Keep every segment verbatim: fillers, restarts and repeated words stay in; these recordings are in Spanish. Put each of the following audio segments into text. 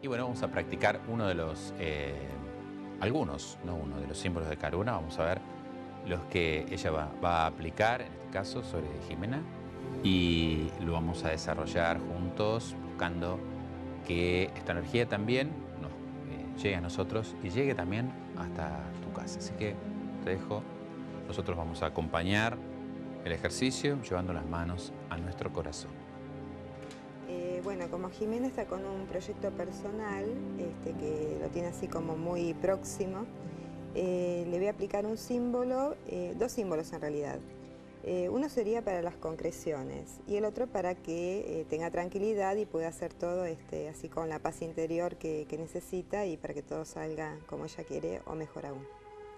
Y bueno, vamos a practicar uno de los, eh, algunos, no uno, de los símbolos de Karuna. Vamos a ver los que ella va, va a aplicar, en este caso sobre Jimena, y lo vamos a desarrollar juntos, buscando que esta energía también nos eh, llegue a nosotros y llegue también hasta tu casa. Así que te dejo, nosotros vamos a acompañar el ejercicio llevando las manos a nuestro corazón. Eh, bueno, como Jimena está con un proyecto personal, este, que lo tiene así como muy próximo, eh, le voy a aplicar un símbolo, eh, dos símbolos en realidad. Eh, uno sería para las concreciones y el otro para que eh, tenga tranquilidad y pueda hacer todo este, así con la paz interior que, que necesita y para que todo salga como ella quiere o mejor aún.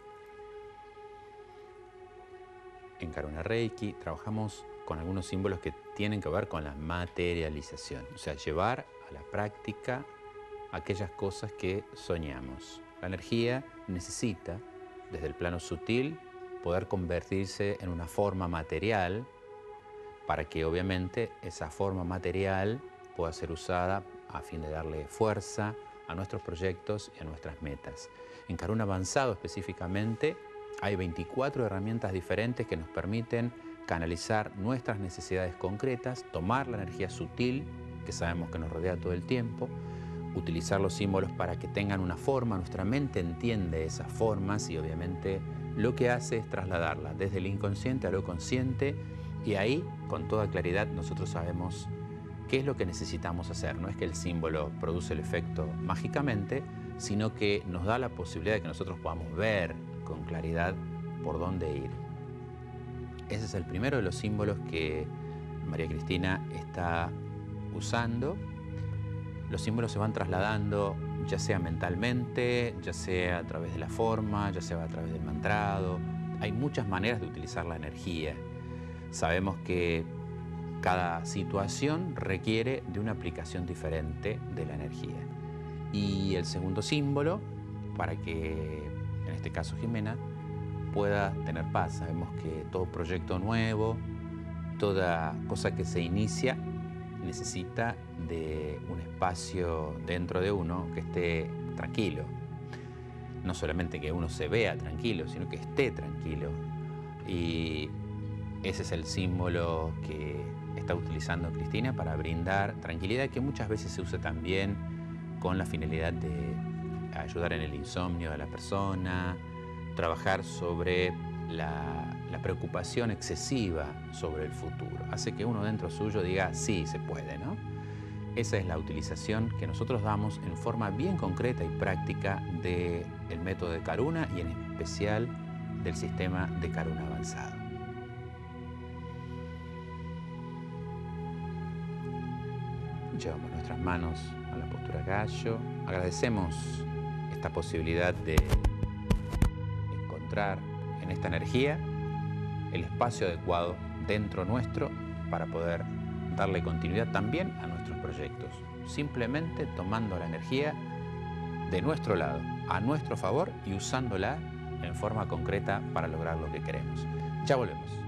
En Karuna Reiki trabajamos con algunos símbolos que tienen que ver con la materialización, o sea, llevar a la práctica aquellas cosas que soñamos. La energía necesita, desde el plano sutil, poder convertirse en una forma material para que obviamente esa forma material pueda ser usada a fin de darle fuerza a nuestros proyectos y a nuestras metas. En Karuna Avanzado específicamente hay veinticuatro herramientas diferentes que nos permiten canalizar nuestras necesidades concretas, tomar la energía sutil que sabemos que nos rodea todo el tiempo, utilizar los símbolos para que tengan una forma, nuestra mente entiende esas formas y obviamente lo que hace es trasladarla desde el inconsciente a lo consciente y ahí con toda claridad nosotros sabemos qué es lo que necesitamos hacer. No es que el símbolo produce el efecto mágicamente, sino que nos da la posibilidad de que nosotros podamos ver con claridad por dónde ir. Ese es el primero de los símbolos que María Cristina está usando. Los símbolos se van trasladando ya sea mentalmente, ya sea a través de la forma, ya sea a través del mantrado. Hay muchas maneras de utilizar la energía. Sabemos que cada situación requiere de una aplicación diferente de la energía. Y el segundo símbolo, para que, en este caso Jimena, pueda tener paz. Sabemos que todo proyecto nuevo, toda cosa que se inicia, necesita de un espacio dentro de uno que esté tranquilo. No solamente que uno se vea tranquilo, sino que esté tranquilo. Y ese es el símbolo que está utilizando Cristina para brindar tranquilidad, que muchas veces se usa también con la finalidad de ayudar en el insomnio de la persona, trabajar sobre la, la preocupación excesiva sobre el futuro. Hace que uno dentro suyo diga, sí, se puede, ¿no? Esa es la utilización que nosotros damos en forma bien concreta y práctica del método de Karuna y en especial del sistema de Karuna Avanzado. Llevamos nuestras manos a la postura gallo. Agradecemos esta posibilidad de encontrar en esta energía el espacio adecuado dentro nuestro para poder darle continuidad también a nuestros proyectos, simplemente tomando la energía de nuestro lado, a nuestro favor y usándola en forma concreta para lograr lo que queremos. Ya volvemos.